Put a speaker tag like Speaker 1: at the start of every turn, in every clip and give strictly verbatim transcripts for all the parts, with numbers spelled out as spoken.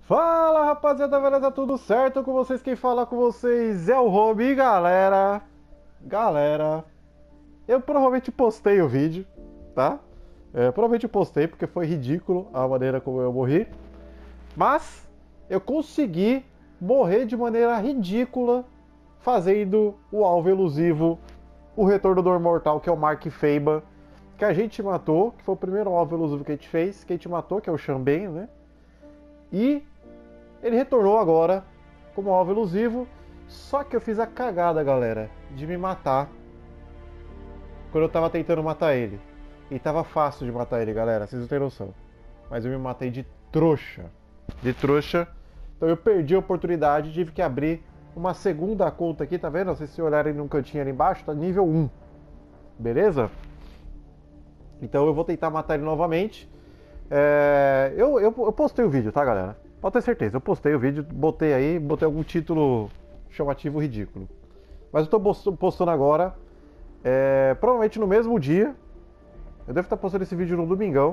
Speaker 1: Fala rapaziada, beleza? Tudo certo com vocês? Quem fala com vocês é o Rob. E galera, galera, eu provavelmente postei o vídeo, tá? É, provavelmente postei porque foi ridículo a maneira como eu morri. Mas eu consegui morrer de maneira ridícula fazendo o alvo elusivo, o retorno do mortal, que é o Mark Feiba, que a gente matou, que foi o primeiro alvo elusivo que a gente fez, que a gente matou, que é o Xamben, né? E ele retornou agora como alvo elusivo, só que eu fiz a cagada, galera, de me matar quando eu tava tentando matar ele. E tava fácil de matar ele, galera, vocês não têm noção. Mas eu me matei de trouxa. De trouxa. Então eu perdi a oportunidade, tive que abrir uma segunda conta aqui, tá vendo? Se vocês olharem no cantinho ali embaixo, tá nível um. Beleza? Então eu vou tentar matar ele novamente. É... Eu, eu, eu postei o vídeo, tá, galera? Pode ter certeza, eu postei o vídeo, botei aí, botei algum título chamativo ridículo. Mas eu tô postando agora, é, provavelmente no mesmo dia. Eu devo estar postando esse vídeo no domingão.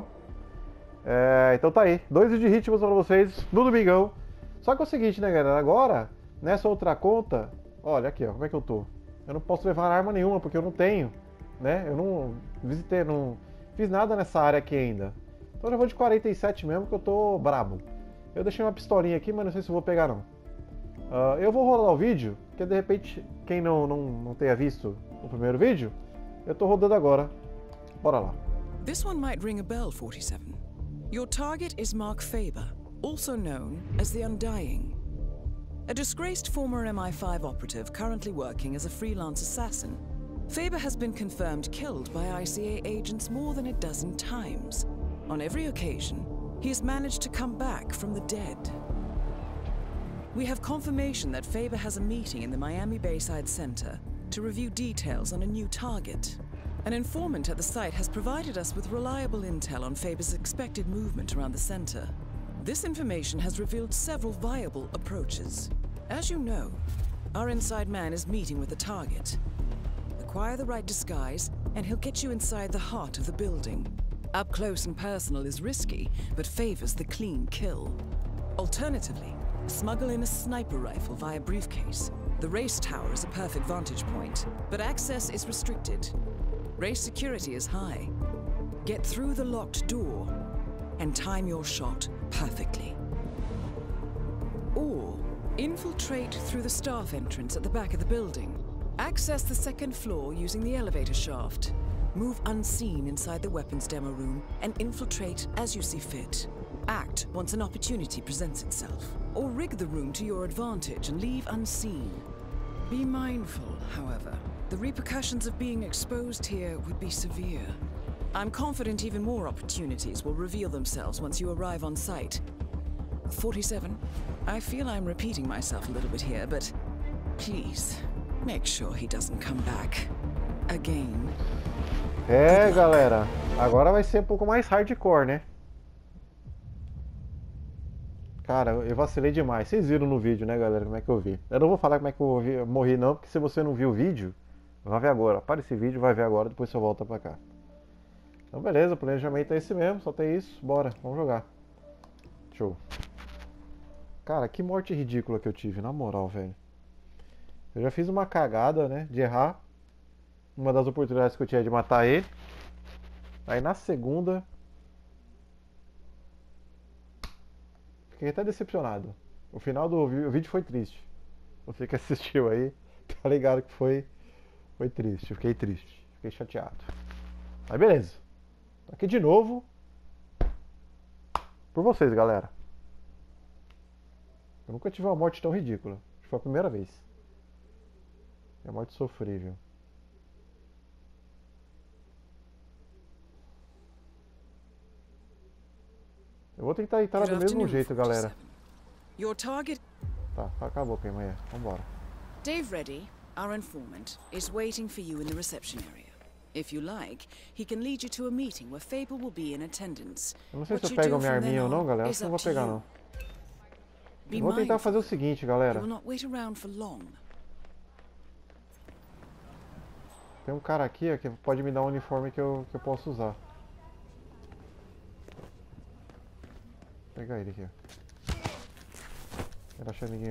Speaker 1: É, então tá aí, dois vídeos de ritmos pra vocês no domingão. Só que é o seguinte, né, galera? Agora, nessa outra conta, olha aqui, ó, como é que eu tô. Eu não posso levar arma nenhuma, porque eu não tenho, né? Eu não visitei, não fiz nada nessa área aqui ainda. Então eu já vou de quarenta e sete mesmo, que eu tô brabo. Eu deixei uma pistolinha aqui, mas não sei se eu vou pegar não. Uh, eu vou rodar o vídeo, porque de repente, quem não, não, não tenha visto o primeiro vídeo, eu tô rodando agora. Bora lá.
Speaker 2: This one might ring a bell, forty-seven. Your target is Mark Feiba, also known as the Undying. A disgraced former M I five operative currently working as a freelance assassin. Feiba has been confirmed killed by I C A agents more than a dozen times. On every occasion, he has managed to come back from the dead. We have confirmation that Feiba has a meeting in the Miami Bayside Center to review details on a new target. An informant at the site has provided us with reliable intel on Feiba's expected movement around the center. This information has revealed several viable approaches. As you know, our inside man is meeting with the target. Acquire the right disguise, and he'll get you inside the heart of the building. Up close and personal is risky, but favors the clean kill. Alternatively, smuggle in a sniper rifle via briefcase. The race tower is a perfect vantage point, but access is restricted. Race security is high. Get through the locked door and time your shot perfectly. Or infiltrate through the staff entrance at the back of the building. Access the second floor using the elevator shaft. Move unseen inside the weapons demo room and infiltrate as you see fit. Act once an opportunity presents itself. Or rig the room to your advantage and leave unseen. Be mindful, however. The repercussions of being exposed here would be severe. I'm confident even more opportunities will reveal themselves once you arrive on site. forty-seven, I feel I'm repeating myself a little bit here, but please, make sure he doesn't come back again.
Speaker 1: É, galera, agora vai ser um pouco mais hardcore, né? Cara, eu vacilei demais. Vocês viram no vídeo, né, galera, como é que eu vi. Eu não vou falar como é que eu vi, morri não, porque se você não viu o vídeo, vai ver agora. Para esse vídeo, vai ver agora, depois você volta pra cá. Então beleza, o planejamento é esse mesmo, só tem isso. Bora, vamos jogar. Show. Cara, que morte ridícula que eu tive, na moral, velho. Eu já fiz uma cagada, né, de errar uma das oportunidades que eu tinha de matar ele. Aí na segunda fiquei até decepcionado. O final do vídeo foi triste. Você que assistiu aí, tá ligado que foi Foi triste, eu fiquei triste. Fiquei chateado. Mas beleza. Tô aqui de novo por vocês, galera. Eu nunca tive uma morte tão ridícula. Acho que foi a primeira vez. É morte sofrível. Eu vou tentar entrar do mesmo jeito, galera.
Speaker 2: Your target...
Speaker 1: Tá, acabou, Pemaia. Vambora.
Speaker 2: Dave Reddy, our informant, is waiting for you in the reception area. If you like, he can lead you to a meeting where Feiba will be in attendance.
Speaker 1: Eu não sei se eu pego a minha arminha ou não, galera. Acho que não vou pegar, não. Eu vou tentar fazer o seguinte, galera. Tem um cara aqui ó, que pode me dar um uniforme que eu, que eu posso usar. Vou pegar ele aqui, ó. Relaxa, amiguinho.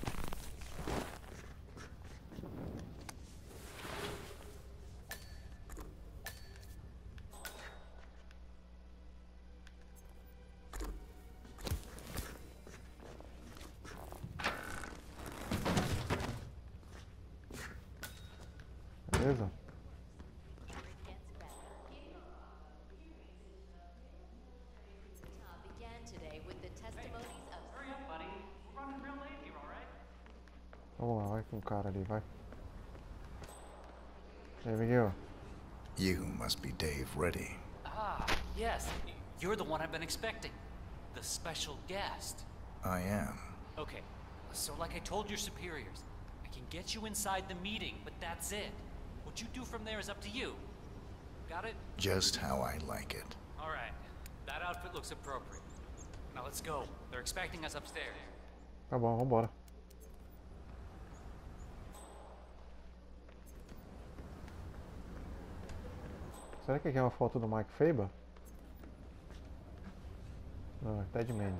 Speaker 1: Beleza? Vamos lá, vai com o cara ali, vai. E aí, Miguel?
Speaker 3: You must be Dave Reddy.
Speaker 4: Ah, yes. You're the one I've been expecting. The special guest.
Speaker 3: I am.
Speaker 4: Okay, so like I told your superiors, I can get you inside the meeting, but that's it. What you do from there is up to you. Got it?
Speaker 3: Just how I like it.
Speaker 4: All right. That outfit looks appropriate. Now let's go. They're expecting us upstairs.
Speaker 1: Tá bom, vambora. Será que aqui é uma foto do Mike Faber? Não, é Ted Mendes.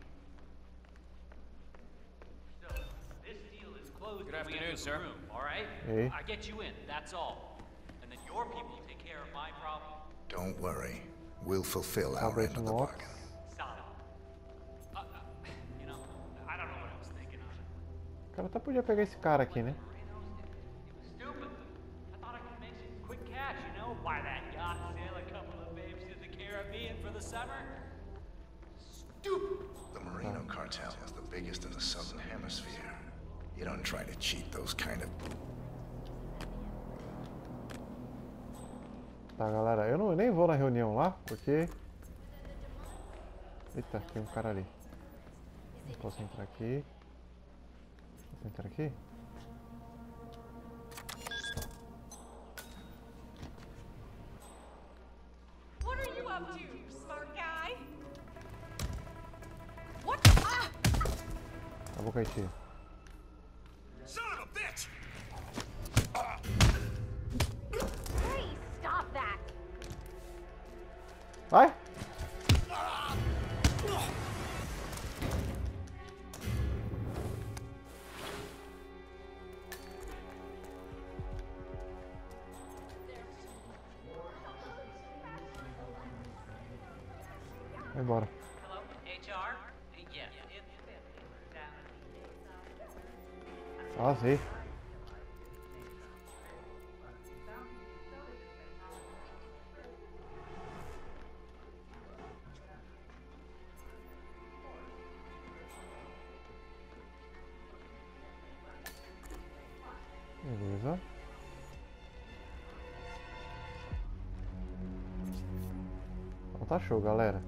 Speaker 4: Good afternoon, sir. All right?
Speaker 1: Hey.
Speaker 4: I get you in, that's all. And then your people take care of my problem.
Speaker 3: Don't worry. We'll fulfill our end
Speaker 1: Salvation
Speaker 3: of the
Speaker 1: Walk.
Speaker 3: bargain.
Speaker 4: Solid. Uh, uh, you know, I don't know what I was thinking of.
Speaker 1: O cara até podia pegar esse cara aqui, né?
Speaker 4: Stupid. I thought I could make some quick cash, you know, buy that yacht, sail a couple of babes to the Caribbean for the summer. Stupid.
Speaker 3: The Merino cartel is the biggest in the Southern Hemisphere. You don't try to cheat those kind of...
Speaker 1: Tá, galera, eu não, nem vou na reunião lá, porque... Eita, tem um cara ali. Não posso entrar aqui. Posso entrar aqui?
Speaker 5: What are you up to, smart guy? What? Ah!
Speaker 1: A boca aí, tio.
Speaker 3: Son of a bitch!
Speaker 5: Hey, stop that!
Speaker 1: Vai! Vai embora.
Speaker 4: Hello, H R? Yes, it's
Speaker 1: Ah, sei. Beleza. Então tá show, galera.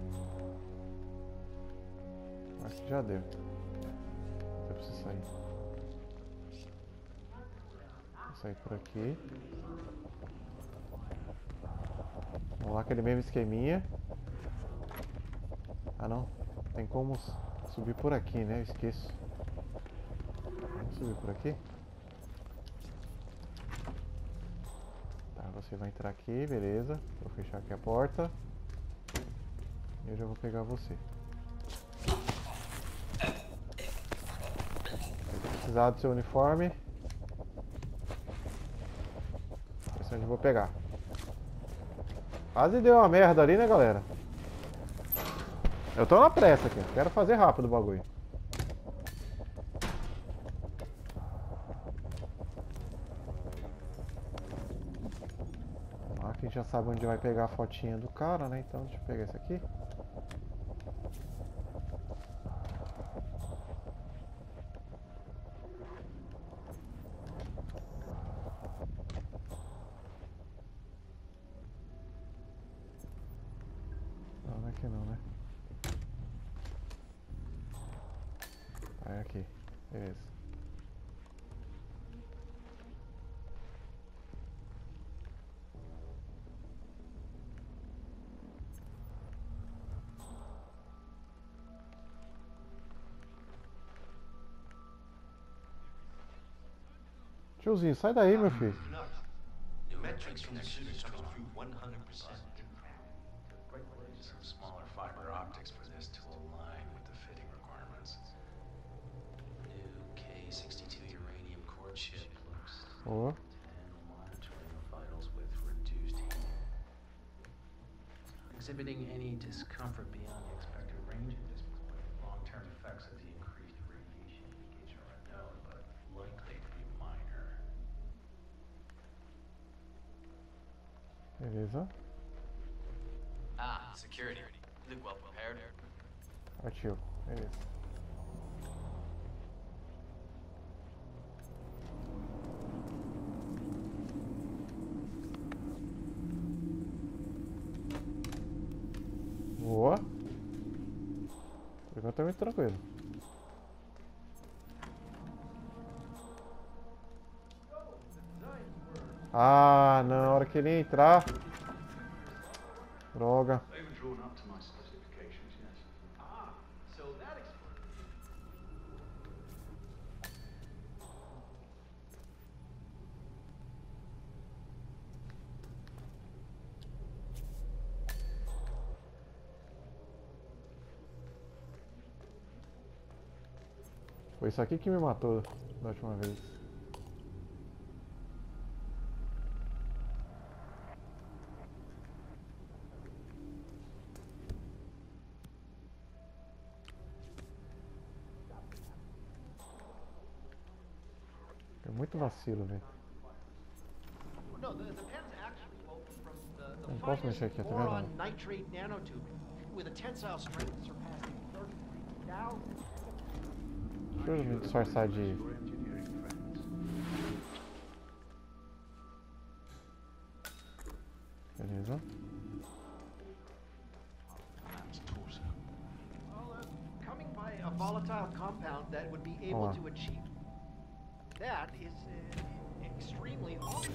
Speaker 1: Acho que já deu. Eu preciso sair. Vou sair por aqui. Vamos lá, aquele mesmo esqueminha. Ah não, tem como subir por aqui, né? Eu esqueço. Vamos subir por aqui. Tá, você vai entrar aqui, beleza. Vou fechar aqui a porta. E eu já vou pegar você. Vai precisar do seu uniforme. Esse é onde eu vou pegar. Quase deu uma merda ali, né, galera? Eu tô na pressa aqui, quero fazer rápido o bagulho. Aqui já sabe onde vai pegar a fotinha do cara, né? Então deixa eu pegar esse aqui. Não, não é aqui não, né? É aqui, beleza. Tiozinho, sai daí, meu filho.
Speaker 6: New metrics from the shooters prove one hundred percent impact. Some smaller fiber optics for this to align with the fitting requirements. A sixty-two uranium core chip plus
Speaker 1: Boa.
Speaker 6: ten monitoring vitals with reduced heat. Exhibiting any discomfort beyond the expected range at this point. Long-term effects of the increased radiation leakage are unknown, but likely to be minor.
Speaker 1: Beleza.
Speaker 7: Ah, security. Look well prepared.
Speaker 1: Partiu. Beleza. Boa. Por enquanto tá muito tranquilo. Ah, na hora que ele entrar. Droga.
Speaker 6: They were drawn up to my specifications, yes. Ah, so that explains.
Speaker 1: Foi isso aqui que me matou da última vez. É muito vacilo, velho.
Speaker 8: No, the, the pen's actually woven from the, the
Speaker 1: Não posso
Speaker 8: finest
Speaker 1: mexer aqui, tá
Speaker 8: boron
Speaker 1: vendo?
Speaker 8: nitrate nanotubing with a tensile strength surpassing thirty-three thousand.
Speaker 1: Deixa eu me disfarçar de...
Speaker 6: Your engineering friends.
Speaker 1: Beleza.
Speaker 6: Man's torso.
Speaker 8: Well, uh, coming by a volatile compound that would be able
Speaker 1: Olá.
Speaker 8: to achieve that is uh, extremely awesome.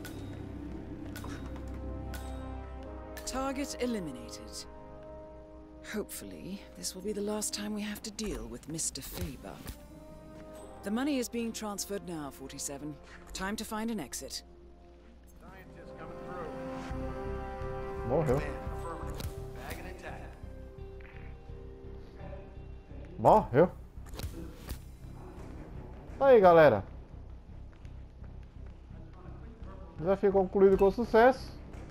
Speaker 2: Target eliminated. Hopefully, this will be the last time we have to deal with Mister Faber. The money is being transferred now, forty-seven. Time to find an exit.
Speaker 8: Scientists coming through.
Speaker 1: Morreu.
Speaker 8: Affirmative. Bag and intact.
Speaker 1: Morreu. Tá aí, galera. Desafio concluído com sucesso.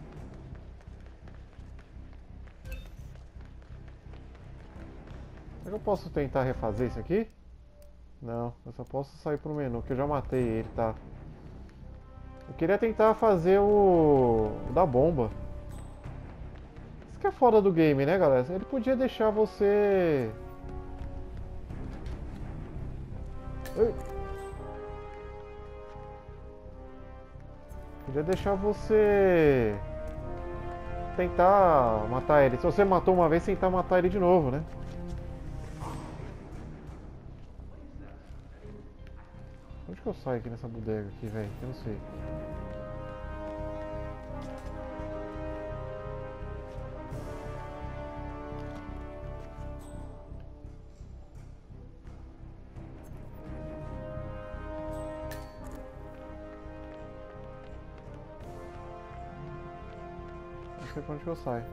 Speaker 1: Será que eu posso tentar refazer isso aqui? Não, eu só posso sair pro menu, que eu já matei ele, tá? Eu queria tentar fazer o... o da bomba. Isso que é foda do game, né, galera? Ele podia deixar você... Ui. Podia deixar você... tentar matar ele. Se você matou uma vez, tentar matar ele de novo, né? Onde que eu saio aqui nessa bodega aqui, velho? Eu não sei. Não sei pra onde que eu saio.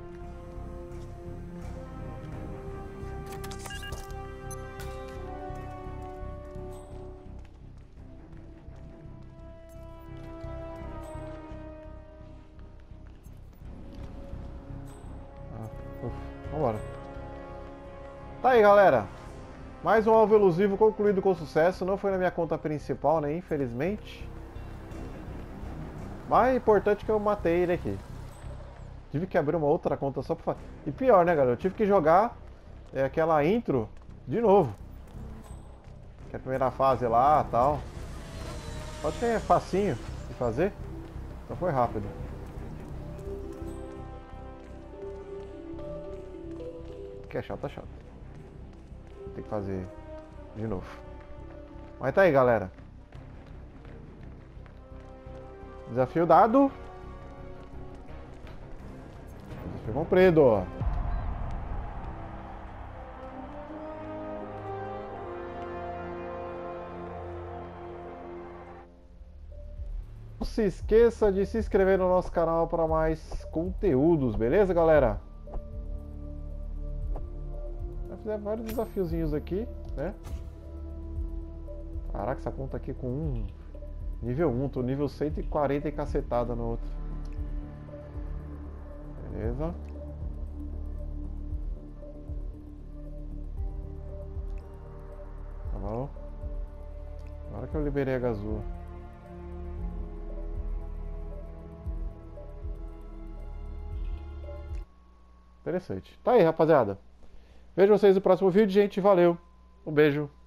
Speaker 1: Vambora. Tá aí, galera. Mais um alvo elusivo concluído com sucesso. Não foi na minha conta principal, né? Infelizmente. Mas é importante que eu matei ele aqui. Tive que abrir uma outra conta só pra fazer. E pior, né, galera? Eu tive que jogar é, aquela intro de novo. Que é a primeira fase lá e tal. Pode ser facinho de fazer. Então foi rápido. Que é chato, é chato. Tem que fazer de novo. Mas tá aí, galera. Desafio dado. Desafio cumprido. Não se esqueça de se inscrever no nosso canal para mais conteúdos, beleza, galera? Já fizeram vários desafiozinhos aqui, né? Caraca, essa conta aqui com um... Nível um, tô nível cento e quarenta e cacetada no outro. Beleza. Tá bom. Agora que eu liberei a gazua. Interessante. Tá aí, rapaziada. Vejo vocês no próximo vídeo, gente. Valeu. Um beijo.